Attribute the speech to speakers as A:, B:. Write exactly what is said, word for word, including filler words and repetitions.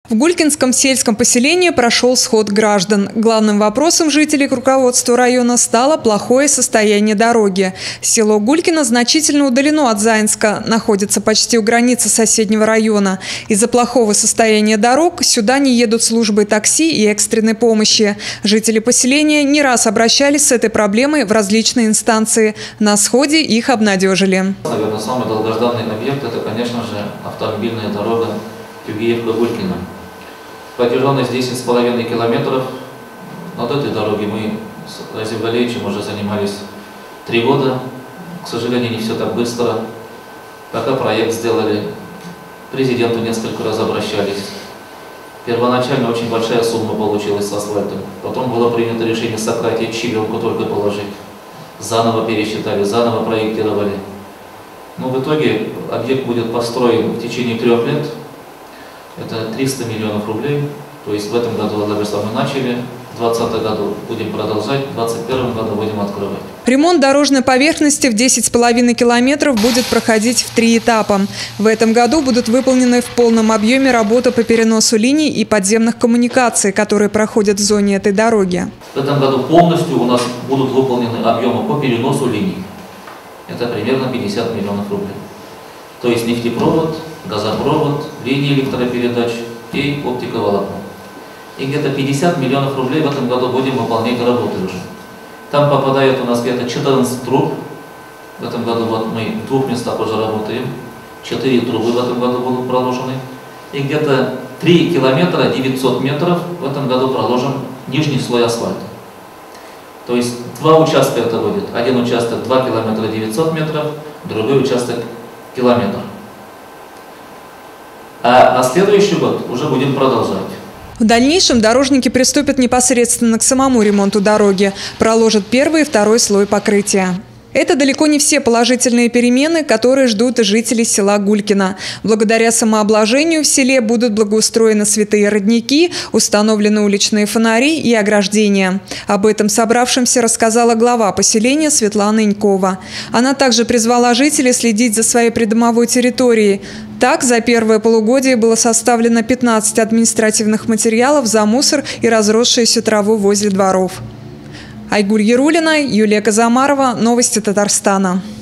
A: В Гулькинском сельском поселении прошел сход граждан. Главным вопросом жителей к руководству района стало плохое состояние дороги. Село Гулькино значительно удалено от Заинска, находится почти у границы соседнего района. Из-за плохого состояния дорог сюда не едут службы такси и экстренной помощи. Жители поселения не раз обращались с этой проблемой в различные инстанции. На сходе их обнадежили.
B: Наверное, самый долгожданный объект – это, конечно же, автомобильная дорога Тюгиевка-Гулькино. Протяженность десять с половиной километров. Над этой дороге мы с Разием Галеевичем уже занимались три года. К сожалению, не все так быстро. Пока проект сделали, к президенту несколько раз обращались. Первоначально очень большая сумма получилась с асфальтом. Потом было принято решение сократить, щебенку только положить. Заново пересчитали, заново проектировали. Но в итоге объект будет построен в течение трех лет. Это триста миллионов рублей. То есть в этом году мы начали, в двадцатом году будем продолжать, в двадцать первом году будем открывать.
A: Ремонт дорожной поверхности в десять с половиной километров будет проходить в три этапа. В этом году будут выполнены в полном объеме работы по переносу линий и подземных коммуникаций, которые проходят в зоне этой дороги.
B: В этом году полностью у нас будут выполнены объемы по переносу линий. Это примерно пятьдесят миллионов рублей. То есть нефтепровод, газопровод, линии электропередач и оптиковолокно. И где-то пятьдесят миллионов рублей в этом году будем выполнять работы уже. Там попадает у нас где-то четырнадцать труб. В этом году вот мы в двух местах уже работаем. четыре трубы в этом году будут проложены. И где-то три километра девятьсот метров в этом году проложен нижний слой асфальта. То есть два участка это будет. Один участок два километра девятьсот метров, другой участок километр. А на следующий год уже будем продолжать.
A: В дальнейшем дорожники приступят непосредственно к самому ремонту дороги, проложат первый и второй слой покрытия. Это далеко не все положительные перемены, которые ждут жителей села Гулькино. Благодаря самообложению в селе будут благоустроены святые родники, установлены уличные фонари и ограждения. Об этом собравшимся рассказала глава поселения Светлана Инькова. Она также призвала жителей следить за своей придомовой территорией. Так, за первое полугодие было составлено пятнадцать административных материалов за мусор и разросшуюся траву возле дворов. Айгуль Ярулина, Юлия Казамарова. Новости Татарстана.